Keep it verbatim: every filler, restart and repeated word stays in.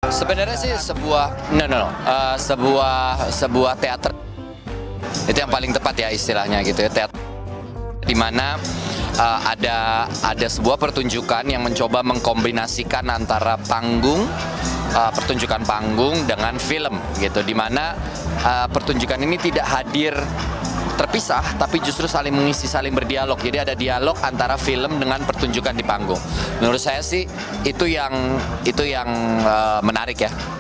Sebenarnya sih sebuah no no, no. Uh, sebuah sebuah teater itu yang paling tepat ya istilahnya gitu ya, teater di mana uh, ada ada sebuah pertunjukan yang mencoba mengkombinasikan antara panggung, uh, pertunjukan panggung dengan film gitu, di mana uh, pertunjukan ini tidak hadir terpisah, tapi justru saling mengisi, saling berdialog. Jadi ada dialog antara film dengan pertunjukan di panggung. Menurut saya sih itu yang itu yang uh, menarik ya.